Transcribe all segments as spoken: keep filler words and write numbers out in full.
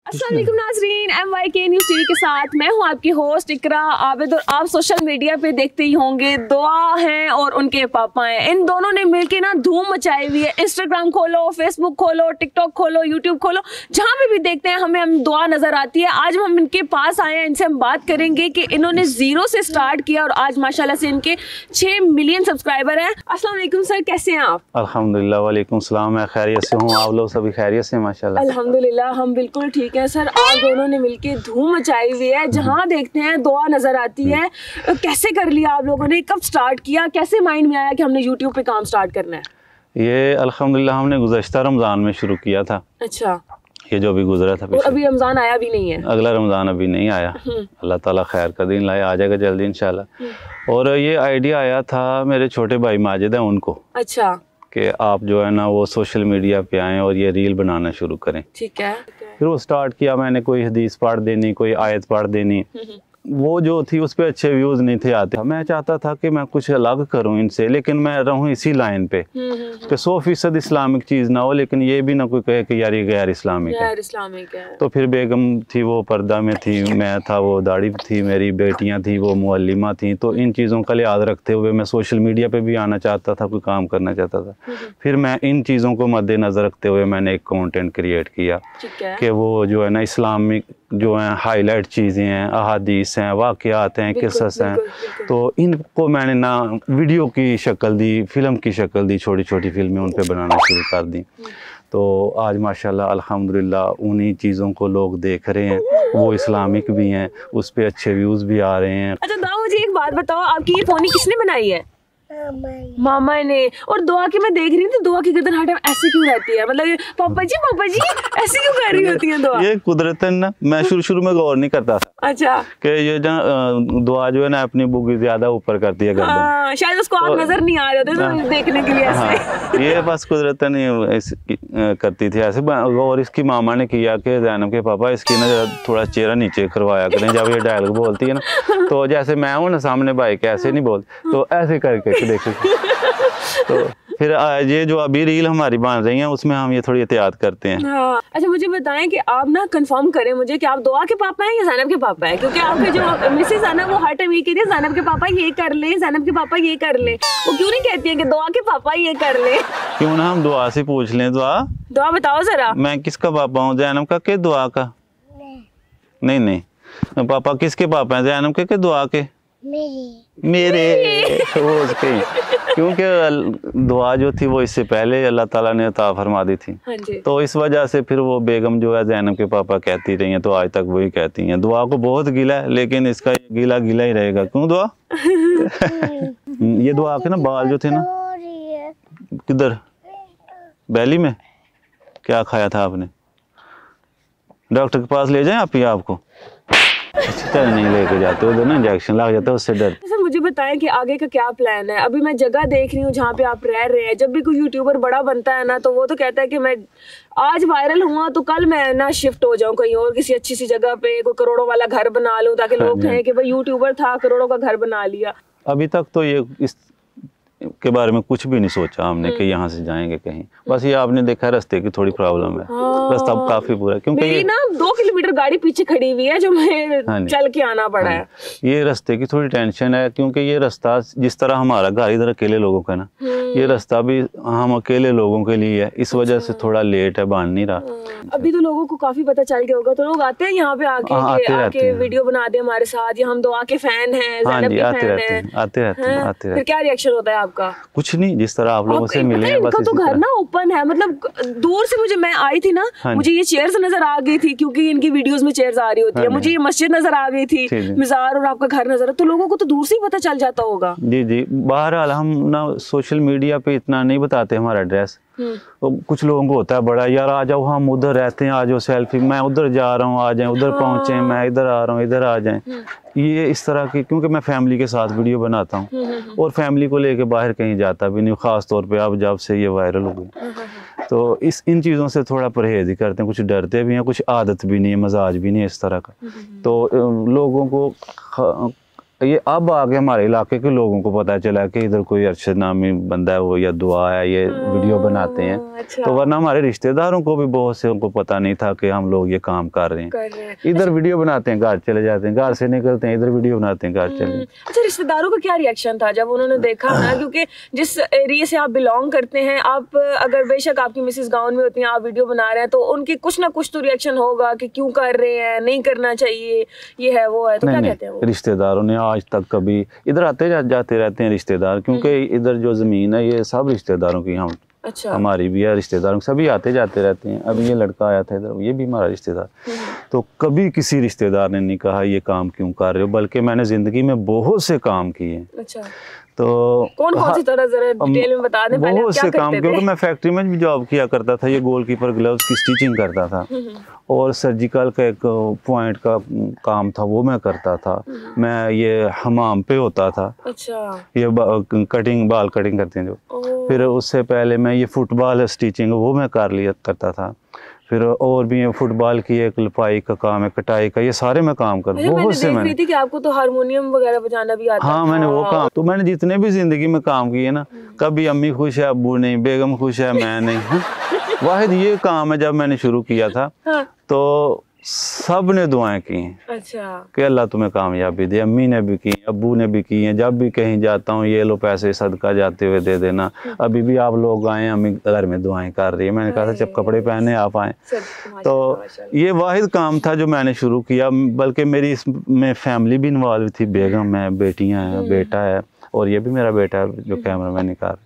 अस्सलाम वालेकुम नाज़रीन, M Y K news TV के साथ मैं हूं आपकी होस्ट इकरा आबिद और आप सोशल मीडिया पे देखते ही होंगे दुआ हैं और उनके पापा हैं। इन दोनों ने मिलके ना धूम मचाई हुई है। इंस्टाग्राम खोलो, फेसबुक खोलो, टिकटॉक खोलो, यूट्यूब खोलो, जहाँ पे भी देखते हैं हमें हम दुआ नजर आती है। आज हम इनके पास आए हैं, इनसे हम बात करेंगे कि इन्होंने जीरो से स्टार्ट किया और आज माशाल्लाह से इनके छः मिलियन सब्सक्राइबर हैं। अस्सलाम वालेकुम सर, कैसे हैं आप? अल्हम्दुलिल्लाह, वालेकुम सलाम, मैं खैरियत से हूँ। आप लोग सभी खैरियत से? माशाल्लाह अल्हम्दुलिल्लाह हम बिल्कुल ठीक है सर। आप दोनों ने मिलके धूम मचाई हुई है, जहाँ देखते हैं दुआ नजर आती है। कैसे कर लिया आप लोगों ने, कब स्टार्ट किया, कैसे माइंड में आया कि हमने यूट्यूब पे काम स्टार्ट करना है? ये अल्हम्दुलिल्लाह हमने गुज़श्ता रमज़ान में शुरू किया था। अच्छा, ये जो भी गुजरा था। और अभी रमज़ान आया भी नहीं है? अगला रमज़ान अभी नहीं आया, अल्लाह ताला खैर का दिन लाए, आ जाएगा जल्दी इंशाल्लाह। और ये आइडिया आया था मेरे छोटे भाई माजिद हैं उनको। अच्छा, कि आप जो है ना वो सोशल मीडिया पे आएँ और ये रील बनाना शुरू करें। ठीक है। फिर वो स्टार्ट किया, मैंने कोई हदीस पढ़ देनी, कोई आयत पढ़ देनी, वो जो थी उस पर अच्छे व्यूज़ नहीं थे आते। मैं चाहता था कि मैं कुछ अलग करूं इनसे, लेकिन मैं रहूं इसी लाइन पे कि सौ फीसद इस्लामिक चीज़ ना हो, लेकिन ये भी ना कोई कहे कि यार ये गैर इस्लामिक है। इस्लामिक है। तो फिर बेगम थी वो पर्दा में थी, मैं था वो दाढ़ी थी, मेरी बेटियां थी वो मुअल्लिमा थी। तो इन चीज़ों का लिहाज रखते हुए मैं सोशल मीडिया पर भी आना चाहता था, कोई काम करना चाहता था। फिर मैं इन चीज़ों को मद्देनज़र रखते हुए मैंने एक कॉन्टेंट क्रिएट किया कि वो जो है ना इस्लामिक जो है हाईलाइट चीज़ें हैं, अहादीस हैं, वाक़यात हैं, किस्सस हैं, तो इनको मैंने ना वीडियो की शक्ल दी, फिल्म की शक्ल दी, छोटी छोटी फिल्में उन पे बनाना शुरू कर दी। तो आज माशाल्लाह अल्हम्दुलिल्लाह उन्हीं चीज़ों को लोग देख रहे हैं, वो इस्लामिक भी हैं, उस पर अच्छे व्यूज़ भी आ रहे हैं। अच्छा दाऊ, मुझे एक बात बताओ, आपकी ये पोनी किसने बनाई है? मामा ने। और दुआ की मैं देख रही थी, दुआ की गर्दन हर टाइम ऐसे क्यों रहती है? मतलब पापा जी पापा जी ऐसे क्यों कर रही होती है दुआ? ये कुदरतन ना, मैं शुरू शुरू में गौर नहीं करता था। अच्छा, कि ये ना दुआ जो है ना अपनी बुगी ज्यादा ऊपर करती है गर्दन। हाँ, शायद उसको आप तो, नजर नहीं आ रहे थे तो देखने के लिए ऐसे। हाँ, ये बस कुदरतन करती थी ऐसे। और इसकी मामा ने किया कि ज़ैनब के पापा इसकी ना थोड़ा चेहरा नीचे करवाया करें जब ये डायलॉग बोलती है ना। तो जैसे मैं हूँ ना सामने भाई के ऐसे नहीं बोलती, तो ऐसे करके देखो। तो फिर ये जो अभी रील हमारी बन रही है उसमें हम ये थोड़ी एहतियात करते हैं। हाँ। अच्छा, मुझे बताएं कि आप ना कंफर्म करें मुझे कि आप दुआ के पापा हैं या ज़ैनब के पापा हैं? क्योंकि आपके जो मिसेस है ना वो हर टाइम ये कहती है ज़ैनब के पापा ये कर ले, ज़ैनब के पापा ये कर ले। वो क्यों नहीं कहती है कि दुआ के पापा ये कर ले? क्यों ना हम दुआ से पूछ लें। दुआ दुआ बताओ जरा। मैं किसका पापा हूँ, ज़ैनब का के दुआ का? नहीं नहीं, पापा किसके पापा हैं, ज़ैनब के के दुआ के? मेरे मेरे वो उसके, क्योंकि दुआ जो थी वो इससे पहले अल्लाह ताला ने अता फरमा दी थी। हाँ जी। तो इस वजह से फिर वो बेगम जो है ज़ैनब के पापा कहती रही हैं, तो आज तक वही कहती हैं। दुआ को बहुत गिला है, लेकिन इसका गीला गीला ही रहेगा। क्यों दुआ? ये दुआ के ना बाल जो थे ना, किधर बैली में क्या खाया था आपने? डॉक्टर के पास ले जाएं आप ही आपको? अच्छी तरह नहीं लेके जाते, उधर ना इंजेक्शन लग जाता है, उससे डर। सर मुझे बताएं कि आगे का क्या प्लान है? अभी मैं जगह देख रही हूँ जहाँ पे आप रह रहे हैं। जब भी कोई यूट्यूबर बड़ा बनता है ना तो वो तो कहता है कि मैं आज वायरल हुआ तो कल मैं ना शिफ्ट हो जाऊँ कहीं और, किसी अच्छी सी जगह पे कोई करोड़ों वाला घर बना लूँ, ताकि लोग कहें कि भाई यूट्यूबर था, करोड़ों का घर बना लिया। अभी तक तो ये इस के बारे में कुछ भी नहीं सोचा हमने कि यहाँ से जाएंगे कहीं। बस ये आपने देखा रास्ते की थोड़ी प्रॉब्लम है। हाँ। रास्ता काफी बुरा, क्योंकि मेरी ना दो किलोमीटर गाड़ी पीछे खड़ी हुई है जो मैं हाँ चल के आना पड़ा है। ये रास्ते की थोड़ी टेंशन है, क्योंकि ये रास्ता जिस तरह हमारा घर इधर अकेले लोगों का ना, ये रास्ता भी हम अकेले लोगों के लिए है, इस वजह से थोड़ा लेट है, बन नहीं रहा। अभी तो लोगों को काफी पता चल गया होगा, तो लोग आते हैं यहाँ पे आके आते आके वीडियो बना दे हमारे साथ, या हम दुआ के फैन हैं, ज़ैनब के फैन हैं, आते रहते हैं आते रहते हैं। फिर क्या रिएक्शन होता है आपका? कुछ नहीं, जिस तरह आप लोगों से मिले हैं, बस तो घर ना ओपन है, मतलब दूर से मुझे, मैं आई थी ना, मुझे ये चेयर्स नजर आ गई थी, क्योंकि इनकी वीडियोस में चेयर्स आ रही होती है। मुझे ये मस्जिद नजर आ गई थी, मज़ार, और आपका घर नजर, तो लोगों को तो दूर से ही पता चल जाता होगा। जी जी, बहरहाल हम ना सोशल मीडिया पे इतना नहीं बताते हमारा एड्रेस। तो कुछ लोगों को होता है बड़ा, यार आ जाओ, हम उधर रहते हैं, आ जाओ सेल्फी, मैं उधर जा रहा हूँ, आ जाएं, उधर हाँ। पहुँचे, मैं इधर आ रहा हूँ, इधर आ जाएं। ये इस तरह की, क्योंकि मैं फैमिली के साथ वीडियो बनाता हूँ और फैमिली को लेके बाहर कहीं जाता भी नहीं, ख़ास तौर पे अब जब से ये वायरल हो गई, तो इस इन चीज़ों से थोड़ा परहेज ही करते हैं। कुछ डरते भी हैं, कुछ आदत भी नहीं है, मजाज भी नहीं है इस तरह का। तो लोगों को ये अब आगे हमारे इलाके के लोगों को पता चला कि इधर कोई अरशद नामी बंदा है वो या दुआ है ये वीडियो बनाते हैं। अच्छा। तो वरना हमारे रिश्तेदारों को भी बहुत से उनको पता नहीं था कि हम लोग ये काम कर रहे हैं, कर रहे हैं। इधर अच्छा। वीडियो बनाते हैं घर चले जाते हैं, घर से निकलते हैं इधर वीडियो बनाते हैं घर चले। अच्छा, रिश्तेदारों का क्या रिएक्शन था जब उन्होंने देखा ना, क्योंकि जिस एरिया से आप बिलोंग करते हैं, आप अगर बेशक आपकी मिसेस गाँव में होती हैं, आप वीडियो बना रहे हैं तो उनके कुछ ना कुछ तो रिएक्शन होगा कि क्यों कर रहे हैं, नहीं करना चाहिए, ये है वो है, तो क्या कहते हैं वो? रिश्तेदारों ने आज तक कभी इधर आते जा, जाते रहते हैं रिश्तेदार, क्योंकि इधर जो जमीन है ये सब रिश्तेदारों की, हम अच्छा। हमारी भी है, रिश्तेदारों सभी आते जाते रहते हैं। अभी ये लड़का आया था इधर, ये भी हमारा रिश्तेदार। तो कभी किसी रिश्तेदार ने नहीं कहा ये काम क्यों कर रहे हो, बल्कि मैंने जिंदगी में बहुत से काम किए। अच्छा। तो कौन कौन सी तरह जरा डिटेल में बता दें, पहले बहुत से काम, क्योंकि मैं फैक्ट्री में भी जॉब किया करता था, ये गोलकीपर ग्लव्स की स्टिचिंग करता था और सर्जिकल का एक पॉइंट का काम था वो मैं करता था। मैं ये हमाम पे होता था। अच्छा। ये बा, कटिंग बाल कटिंग करते हैं जो, फिर उससे पहले मैं ये फुटबॉल स्टिचिंग वो मैं कर लिया करता था। फिर और भी फुटबॉल की एक लिपाई का काम है, कटाई का, ये सारे मैं काम कर बहुत से मैंने थी कि आपको तो हारमोनियम वगैरह बजाना भी आता हाँ था। मैंने वो काम, तो मैंने जितने भी जिंदगी में काम किए ना, कभी अम्मी खुश है अब्बू नहीं, बेगम खुश है मैं नहीं। वाहिद ये काम है जब मैंने शुरू किया था तो सब ने दुआएं की हैं। अच्छा। कि अल्लाह तुम्हें कामयाबी दे। अम्मी ने भी की, अब्बू ने भी की हैं। जब भी कहीं जाता हूँ ये लो पैसे सदका जाते हुए दे देना। अभी भी आप लोग आए, अम्मी घर में दुआएं कर रही है। मैंने कहा था जब कपड़े पहने आप आए। तो ये वाहिद काम था जो मैंने शुरू किया, बल्कि मेरी इसमें फैमिली भी इन्वॉल्व थी, बेगम है, बेटियाँ हैं, बेटा है और ये भी मेरा बेटा है जो कैमरा मैन निकाल।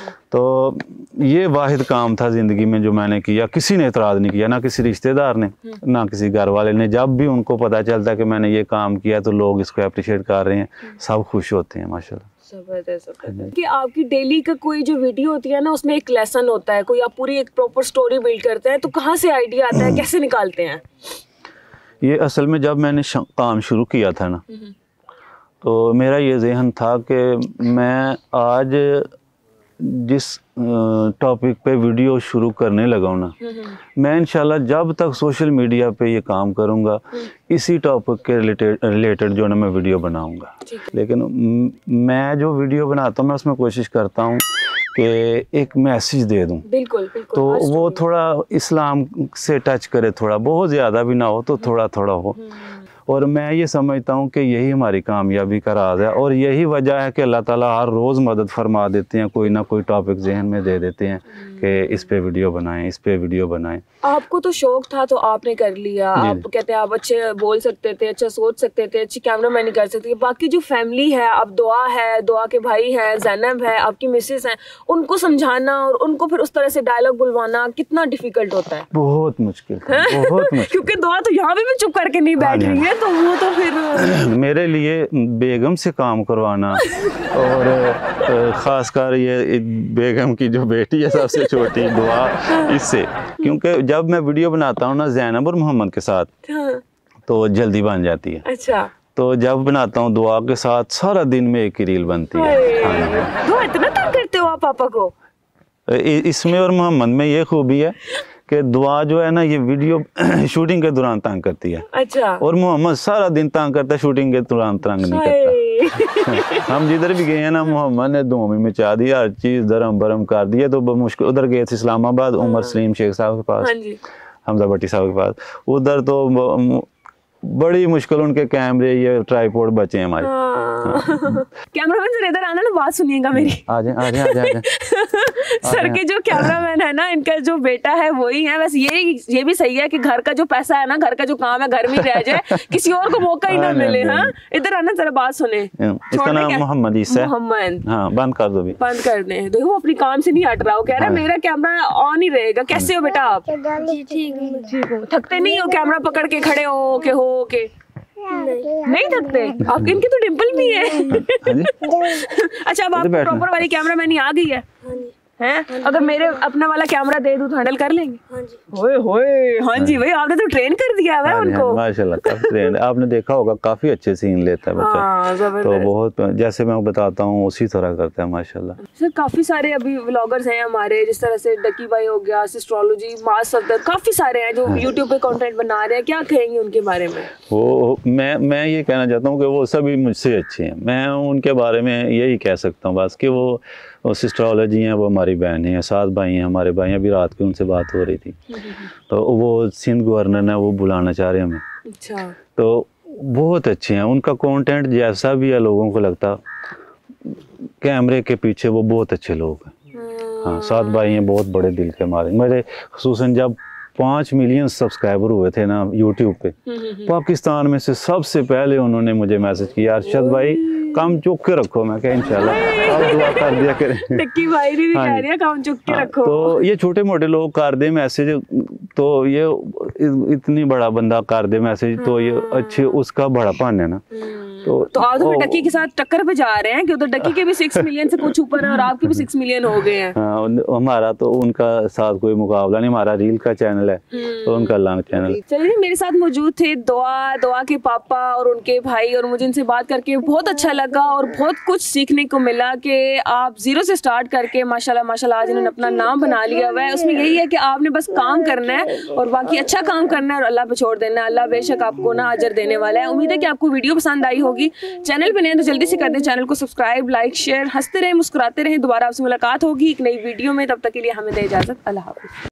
तो ये वाहिद काम था ज़िंदगी में जो मैंने किया। किसी ने एतराज़ नहीं किया, ना किसी रिश्तेदार ने, ना किसी घर वाले ने। जब भी उनको पता चलता कि मैंने ये काम किया तो लोग इसको अप्रिशिएट कर रहे हैं, सब खुश होते हैं माशाल्लाह। जबरदस्त जबरदस्त। कि आपकी डेली का कोई जो वीडियो होती है ना, उसमें एक लेसन होता है, कोई आप पूरी एक प्रॉपर स्टोरी बिल्ड करते हैं, तो कहाँ से आइडिया आता है, कैसे निकालते हैं? ये असल में जब मैंने काम शुरू किया था ना, तो मेरा ये जहन था कि मैं आज जिस टॉपिक पे वीडियो शुरू करने लगा हूँ ना, मैं इंशाल्लाह जब तक सोशल मीडिया पे ये काम करूँगा इसी टॉपिक के रिलेटेड रिलेटेड जो ना मैं वीडियो बनाऊँगा। लेकिन मैं जो वीडियो बनाता हूँ मैं उसमें कोशिश करता हूँ कि एक मैसेज दे दूँ। बिल्कुल बिल्कुल। तो वो थोड़ा इस्लाम से टच करे, थोड़ा, बहुत ज़्यादा भी ना हो तो थोड़ा थोड़ा हो। और मैं ये समझता हूँ कि यही हमारी कामयाबी का राज है और यही वजह है कि अल्लाह ताला हर रोज़ मदद फरमा देते हैं, कोई ना कोई टॉपिक जहन में दे देते हैं कि इस पे वीडियो बनाएं, इस पे वीडियो बनाएं। आपको तो शौक था तो आपने कर लिया। आप कहते हैं आप अच्छे बोल सकते थे, अच्छा सोच सकते थे, अच्छी कैमरा मैन कर सकते थे। बाकी जो फैमिली है, अब दुआ है, दुआ के भाई हैं, ज़ैनब है, आपकी मिसेस हैं, उनको समझाना और उनको फिर उस तरह से डायलॉग बुलवाना कितना डिफिकल्ट होता है? बहुत मुश्किल, बहुत मुश्किल। क्योंकि दुआ तो यहाँ भी चुप करके नहीं बैठ रही है, तो वो तो फिर मेरे लिए बेगम से काम करवाना और ख़ासकर ये बेगम की जो बेटी है सबसे छोटी, दुआ, इससे, क्योंकि जब मैं वीडियो बनाता हूँ ना ज़ैनब और मोहम्मद के साथ तो जल्दी बन जाती है। अच्छा। तो जब बनाता हूँ दुआ के साथ सारा दिन में एक ही रील बनती है। दुआ इतना तंग करते हो आप पापा को? इसमें और मोहम्मद में ये खूबी है कि दुआ जो है ना ये वीडियो शूटिंग के दौरान तंग करती है। अच्छा। और मोहम्मद सारा दिन तंग करता है, शूटिंग के दौरान तंग नहीं करता। हम जिधर भी गए हैं ना, मोहम्मद ने धूम ही मचा दिया, हर चीज दरम बरम कर दिया। तो मुश्किल, उधर गए थे इस्लामाबाद, उमर सलीम शेख साहब के पास, हमजा भट्टी साहब के पास, उधर तो बड़ी मुश्किल उनके कैमरे, ये ट्राइपॉड बचे हैं हमारे। कैमरामैन सर इधर आना ना, बात सुनिएगा मेरी। आ जाए आ जाए आ जाए। सर के जो कैमरामैन है ना, इनका जो बेटा है वही है। बस ये ये भी सही है कि घर का जो पैसा है ना, घर का जो काम है घर में रह जाए, किसी और को मौका ही ना मिले। हाँ, इधर आना जरा बात सुने। इसका नाम मोहम्मद ईसा है। मोहम्मद, हाँ, बंद कर दो भी, बंद कर दे। देखो अपनी काम से नहीं हट रहा, वो कह रहा है मेरा कैमरा ऑन ही रहेगा। कैसे हो बेटा आप? ठीक हो? थकते नहीं हो कैमरा पकड़ के खड़े हो के हो के? नहीं, नहीं थकते आप? इनकी तो डिम्पल भी है। अच्छा, अब आप प्रॉपर वाली कैमरा मैन आ गई है, हैं? अगर मेरे अपना वाला कैमरा दे दूं तो हैंडल कर लेंगे? हाँ जी। होए होए, हाँ जी भाई, आपने तो ट्रेन कर दिया है उनको। माशाल्लाह, काफी ट्रेन। आपने देखा होगा काफी अच्छे सीन लेता है बच्चा। हाँ, तो बहुत, जैसे मैं बताता हूँ उसी तरह करता है माशाल्लाह। सर काफी सारे अभी व्लॉगर्स हैं हमारे, जिस तरह से डकी भाई हो गया, एस्ट्रोलॉजी, मास सफदर, काफी सारे हैं जो यूट्यूब पे कंटेंट बना रहे हैं। क्या कहेंगे उनके बारे में? वो मैं मैं ये कहना चाहता हूँ कि वो सभी मुझसे अच्छे हैं। मैं उनके बारे में यही कह सकता हूँ बस कि वो एस्ट्रोलॉजी हैं, वो हमारी बहन हैं, सात भाई हैं हमारे भाई। अभी रात की उनसे बात हो रही थी, तो वो सिंध गवर्नर है, वो बुलाना चाह रहे हैं हमें। अच्छा। तो बहुत अच्छे हैं, उनका कंटेंट जैसा भी है लोगों को लगता, कैमरे के पीछे वो बहुत अच्छे लोग हैं। हाँ, सात भाई हैं, बहुत बड़े दिल के हमारे। मेरे खुसूसन जब पाँच मिलियन सब्सक्राइबर हुए थे ना यूट्यूब पे, पाकिस्तान में से सबसे पहले उन्होंने मुझे मैसेज किया, अरशद भाई काम चुक के रखो। मैं क्या इंशाल्लाह आप दुआ कर दिया करें। टक्की भाई भी कह रही है काम चुक के रखो। तो ये छोटे मोटे लोग कर दे मैसेज, तो ये इतनी बड़ा बंदा कर दे मैसेज, तो ये अच्छे उसका बड़ापन है ना। तो तो आप तो डकी के साथ टक्कर पे जा रहे हैं कि उधर डकी के भी सिक्स मिलियन से कुछ ऊपर है और आपके भी सिक्स मिलियन हो गए हैं। हाँ, हमारा तो उनका साथ कोई मुकाबला नहीं, हमारा रील का चैनल है तो उनका लॉन्ग चैनल। चलिए, मेरे साथ मौजूद थे दुआ दुआ के पापा और उनके भाई, और मुझे इनसे बात करके बहुत अच्छा लगा और बहुत कुछ सीखने को मिला कि आप जीरो से स्टार्ट करके माशाल्लाह माशाल्लाह आज इन्होंने अपना नाम बना लिया हुआ है। उसमें यही है कि आपने बस काम करना है और बाकी अच्छा काम करना है और अल्लाह पे छोड़ देना है। अल्लाह बेशक आपको ना अजर देने वाला है। उम्मीद है कि आपको वीडियो पसंद आई होगी। चैनल पे नए तो जल्दी से कर दें चैनल को सब्सक्राइब, लाइक, शेयर। हंसते रहें, मुस्कुराते रहें। दोबारा आपसे मुलाकात होगी एक नई वीडियो में, तब तक के लिए हमें दे इजाजत। अल्लाह हाफ़िज़।